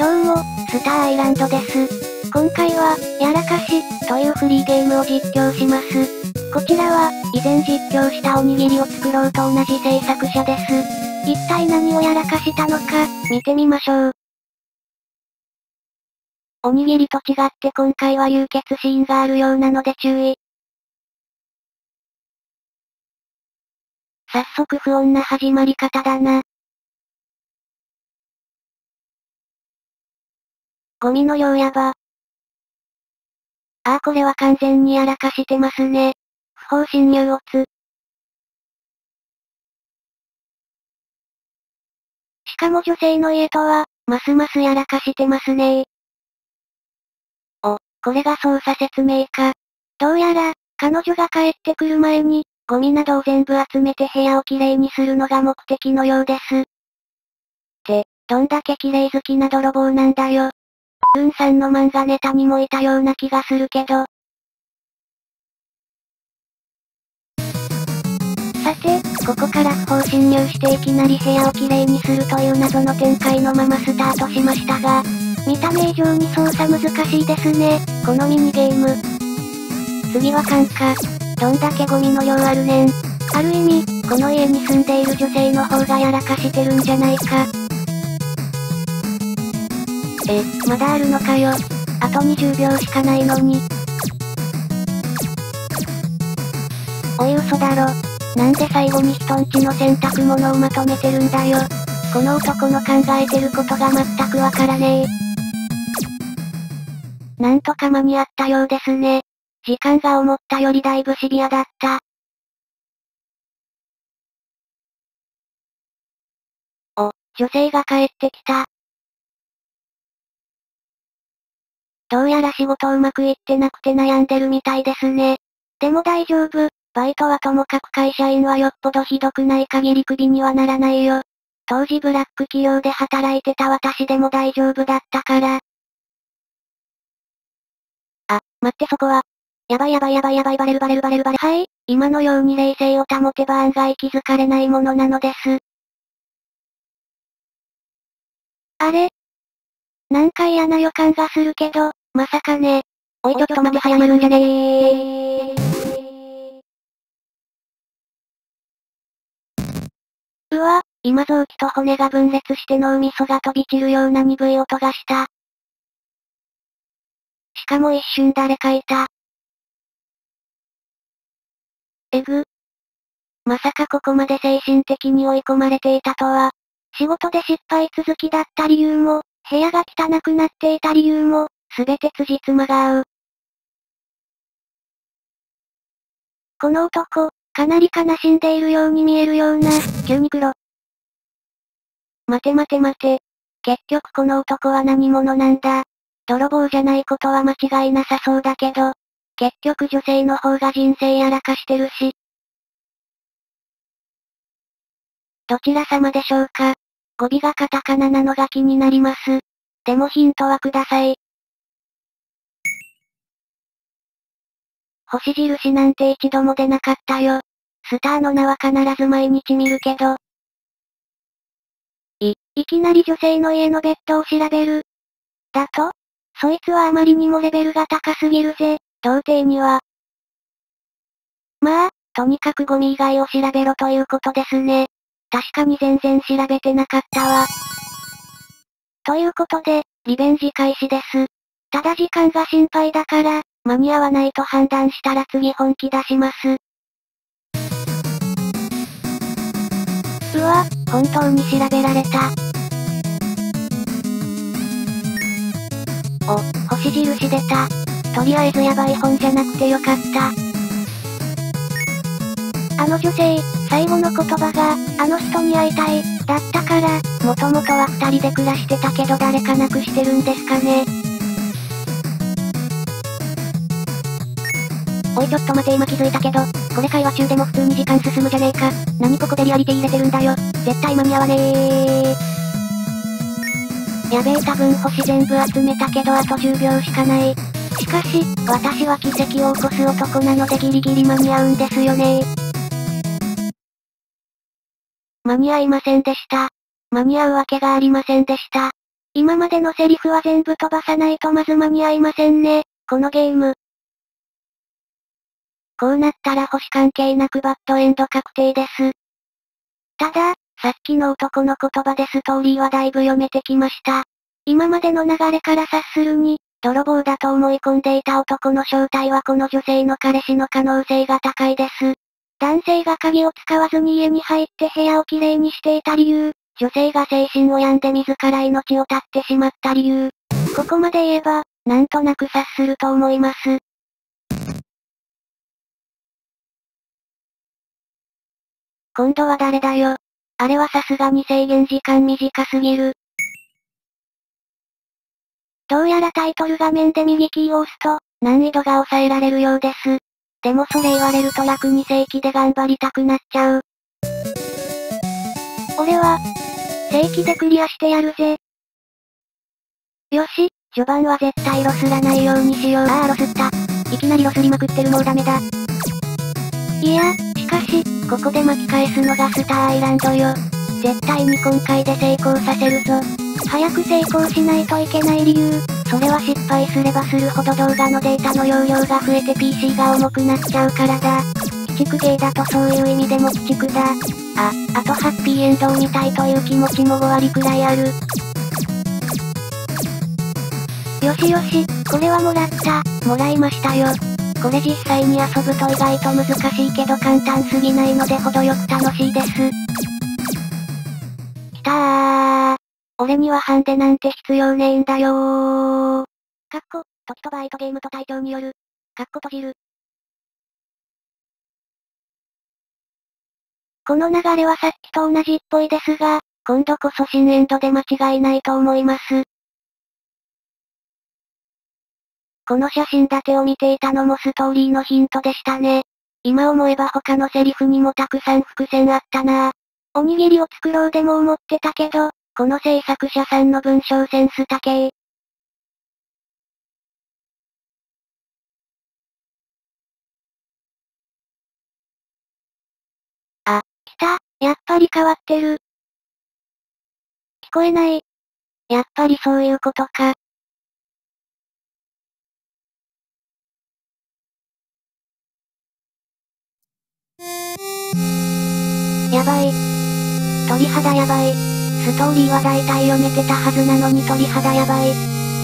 どうも、スターアイランドです。今回は、やらかし、というフリーゲームを実況します。こちらは、以前実況したおにぎりを作ろうと同じ制作者です。一体何をやらかしたのか、見てみましょう。おにぎりと違って今回は流血シーンがあるようなので注意。早速不穏な始まり方だな。ゴミの量やば。これは完全にやらかしてますね。不法侵入オツ。しかも女性の家とは、ますますやらかしてますね。これが操作説明か。どうやら、彼女が帰ってくる前に、ゴミなどを全部集めて部屋をきれいにするのが目的のようです。どんだけ綺麗好きな泥棒なんだよ。さんの漫画ネタにもいたような気がするけど。さて、ここから不法侵入していきなり部屋をきれいにするという謎の展開のままスタートしましたが、見た目以上に操作難しいですね、このミニゲーム。次は缶か。どんだけゴミの量あるねん。ある意味、この家に住んでいる女性の方がやらかしてるんじゃないか。まだあるのかよ。あと20秒しかないのに。おい嘘だろ。なんで最後に人んちの洗濯物をまとめてるんだよ。この男の考えてることが全くわからねえ。なんとか間に合ったようですね。時間が思ったよりだいぶシビアだった。女性が帰ってきた。どうやら仕事うまくいってなくて悩んでるみたいですね。でも大丈夫。バイトはともかく会社員はよっぽどひどくない限りクビにはならないよ。当時ブラック企業で働いてた私でも大丈夫だったから。待ってそこは。やばいバレる。はい、今のように冷静を保てば案外気づかれないものなのです。あれ？なんか嫌な予感がするけど、まさかね。おいちょっと待て早まるんじゃねー。うわ、今臓器と骨が分裂して脳みそが飛び散るような鈍い音がした。しかも一瞬誰かいた。まさかここまで精神的に追い込まれていたとは。仕事で失敗続きだった理由も、部屋が汚くなっていた理由も、すべて辻褄が合う。この男、かなり悲しんでいるように見えるような、急に黒。待て。結局この男は何者なんだ。泥棒じゃないことは間違いなさそうだけど、結局女性の方が人生やらかしてるし。どちら様でしょうか。語尾がカタカナなのが気になります。でもヒントはください。星印なんて一度も出なかったよ。スターの名は必ず毎日見るけど。いきなり女性の家のベッドを調べる。だと？そいつはあまりにもレベルが高すぎるぜ、童貞には。まあ、とにかくゴミ以外を調べろということですね。確かに全然調べてなかったわ。ということで、リベンジ開始です。ただ時間が心配だから、間に合わないと判断したら次本気出します。うわ、本当に調べられた。星印出た。とりあえずやばい本じゃなくてよかった。あの女性、最後の言葉が、あの人に会いたい、だったから、もともとは二人で暮らしてたけど誰か亡くしてるんですかね。おいちょっと待て今気づいたけど、これ会話中でも普通に時間進むじゃねえか。何ここでリアリティ入れてるんだよ。絶対間に合わねえ。やべえ多分星全部集めたけどあと10秒しかない。しかし、私は奇跡を起こす男なのでギリギリ間に合うんですよね。間に合いませんでした。間に合うわけがありませんでした。 今までのセリフは全部飛ばさないとまず間に合いませんね、このゲーム。こうなったら星関係なくバッドエンド確定です。ただ、さっきの男の言葉でストーリーはだいぶ読めてきました。今までの流れから察するに、泥棒だと思い込んでいた男の正体はこの女性の彼氏の可能性が高いです。男性が鍵を使わずに家に入って部屋をきれいにしていた理由、女性が精神を病んで自ら命を絶ってしまった理由。ここまで言えば、なんとなく察すると思います。今度は誰だよ。あれはさすがに制限時間短すぎる。どうやらタイトル画面で右キーを押すと、難易度が抑えられるようです。でもそれ言われると楽に正規で頑張りたくなっちゃう。俺は、正規でクリアしてやるぜ。よし、序盤は絶対ロスらないようにしよう。あーロスった。いきなりロスりまくってるもうダメだ。いや、しかし、ここで巻き返すのがスターアイランドよ。絶対に今回で成功させるぞ。早く成功しないといけない理由、それは失敗すればするほど動画のデータの容量が増えて PC が重くなっちゃうからだ。鬼畜ゲーだとそういう意味でも鬼畜だ。あとハッピーエンドを見たいという気持ちも5割くらいある。よしよし、これはもらった、もらいましたよ。これ実際に遊ぶと意外と難しいけど簡単すぎないので程よく楽しいです。きたー。俺にはハンデなんて必要ねえんだよー。時と場合とゲームと体調による。閉じる。この流れはさっきと同じっぽいですが、今度こそ新エンドで間違いないと思います。この写真立てを見ていたのもストーリーのヒントでしたね。今思えば他のセリフにもたくさん伏線あったなぁ。おにぎりを作ろうでも思ってたけど、この制作者さんの文章センス高え。来た、やっぱり変わってる。聞こえない。やっぱりそういうことか。やばい。鳥肌やばい。ストーリーは大体読めてたはずなのに鳥肌やばい。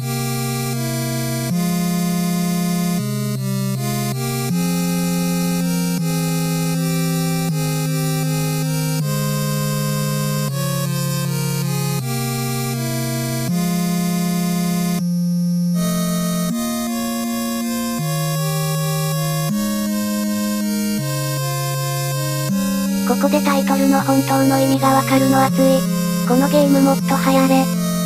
ここでタイトルの本当の意味がわかるの熱い。このゲームもっと流行れ。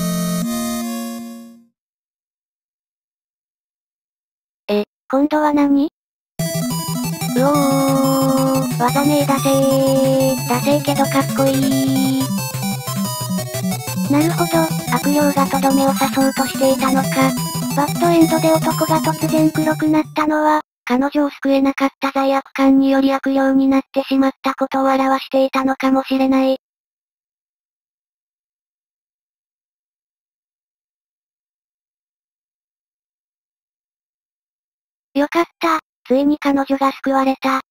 今度は何？うおー、技名だせー。だせーけどかっこいい。なるほど、悪霊がとどめを刺そうとしていたのか。バッドエンドで男が突然黒くなったのは、彼女を救えなかった罪悪感により悪霊になってしまったことを表していたのかもしれない。よかった、ついに彼女が救われた。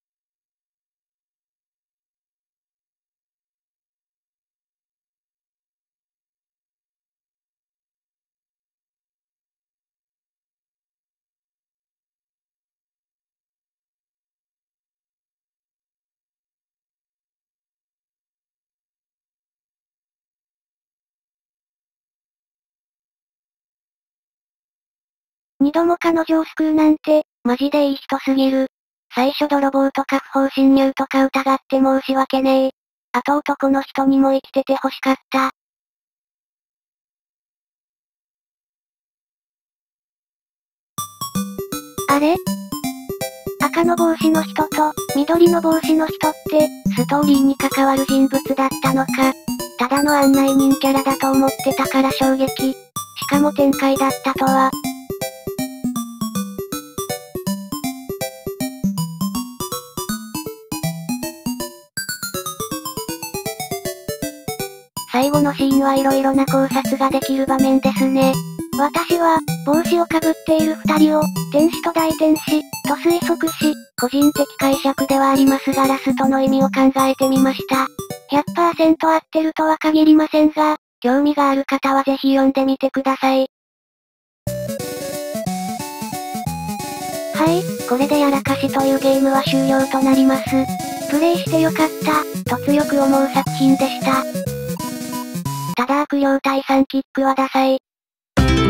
二度も彼女を救うなんて、マジでいい人すぎる。最初泥棒とか不法侵入とか疑って申し訳ねえ。あと男の人にも生きてて欲しかった。あれ？赤の帽子の人と、緑の帽子の人って、ストーリーに関わる人物だったのか。ただの案内人キャラだと思ってたから衝撃。しかも展開だったとは。最最後のシーンは色々な考察ができる場面ですね。私は、帽子をかぶっている二人を、天使と大天使、と推測し、個人的解釈ではありますがラストの意味を考えてみました。100% 合ってるとは限りませんが、興味がある方はぜひ読んでみてください。はい、これでやらかしというゲームは終了となります。プレイしてよかった、と強く思う作品でした。ただ悪霊退散キックはダサい。